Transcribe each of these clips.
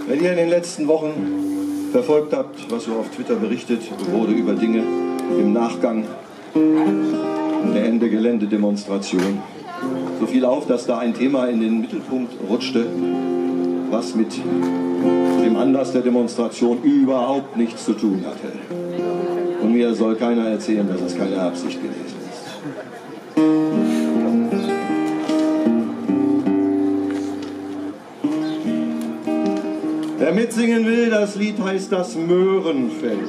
Wenn ihr in den letzten Wochen verfolgt habt, was so auf Twitter berichtet wurde über Dinge im Nachgang der Ende-Gelände-Demonstration, so fiel auf, dass da ein Thema in den Mittelpunkt rutschte, was mit dem Anlass der Demonstration überhaupt nichts zu tun hatte. Und mir soll keiner erzählen, dass es keine Absicht gewesen ist. Wer mitsingen will, das Lied heißt das Möhrenfeld.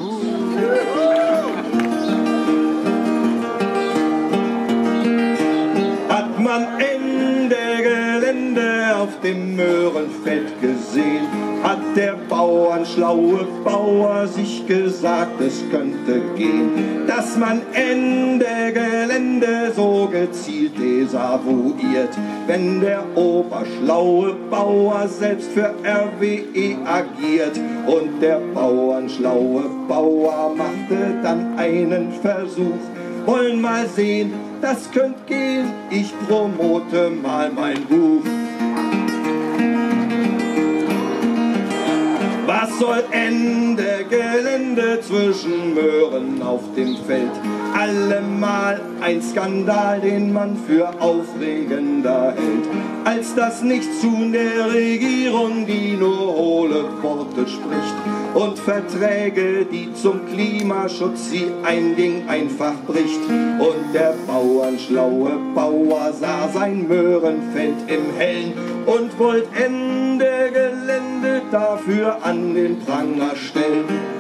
Hat man Ende Gelände auf dem Möhrenfeld gesehen, hat der bauernschlaue Bauer sich gesagt, es könnte gehen, dass man Ende Gelände so gezielt desavouiert, wenn der oberschlaue Bauer selbst für RWE agiert. Und der bauernschlaue Bauer machte dann einen Versuch, wollen mal sehen, das könnt gehen, ich promote mal mein Buch. Was soll Ende Gelände zwischen Möhren auf dem Feld? Allemal ein Skandal, den man für aufregender hält, als dass nichts tun der Regierung, die nur hohle Worte spricht und Verträge, die zum Klimaschutz sie einging, einfach bricht. Und der bauernschlaue Bauer sah sein Möhrenfeld im Hellen und wollte Ende Gelände dafür an den Pranger stellen.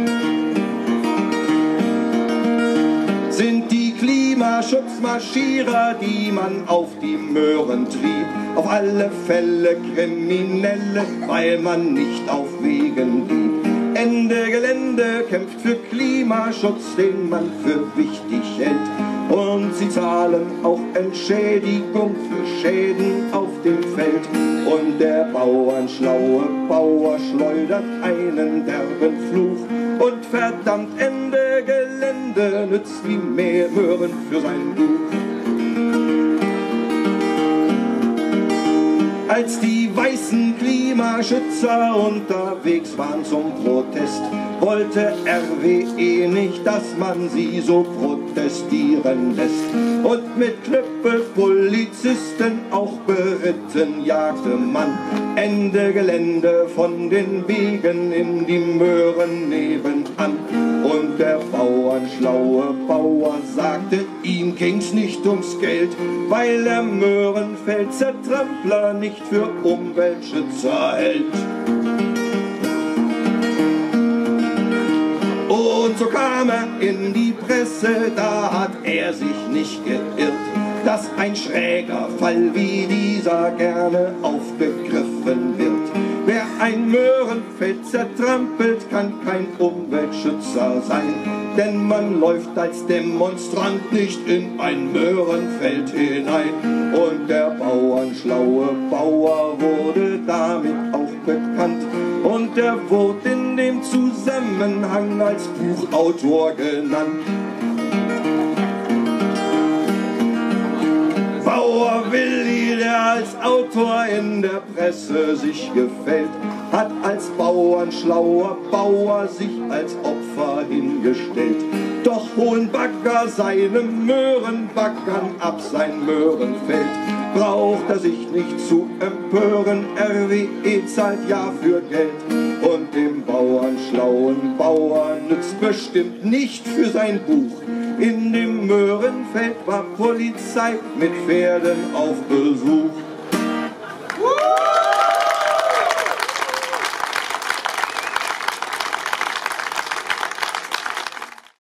Sind die Klimaschutzmarschierer, die man auf die Möhren trieb, auf alle Fälle Kriminelle, weil man nicht auf Wegen blieb. Ende Gelände kämpft für Klimaschutz, den man für wichtig hält. Und sie zahlen auch Entschädigung für Schäden auf dem Feld. Und der bauernschlaue Bauer schleudert einen derben Fluch. Und verdammt, Ende Gelände nützt wie mehr Möhren für sein Buch. Als die weißen Klimaschützer unterwegs waren zum Protest, wollte RWE nicht, dass man sie so protestieren lässt. Und mit Knüppelpolizisten auch beritten jagte man Ende Gelände von den Wegen in die Möhren nebenan. Und der bauernschlaue Bauer sagte, ihm ging's nicht ums Geld, weil der Möhrenfeld-Zertrampler nicht für Umweltschützer hält. Und so kam er in die Presse, da hat er sich nicht geirrt, dass ein schräger Fall wie dieser gerne aufgegriffen wird. Wer ein Möhrenfeld zertrampelt, kann kein Umweltschützer sein, denn man läuft als Demonstrant nicht in ein Möhrenfeld hinein. Und der bauernschlaue Bauer wurde damit auch bekannt, und er wurde in dem Zusammenhang als Buchautor genannt. Bauer Willi, der als Autor in der Presse sich gefällt, hat als bauernschlauer Bauer sich als Opfer hingestellt. Doch holen Bagger seine Möhren, baggern ab sein Möhrenfeld. Braucht er sich nicht zu empören, RWE zahlt ja für Geld. Und dem bauernschlauen Bauer nützt bestimmt nicht für sein Buch. In dem Möhrenfeld war Polizei mit Pferden auf Besuch.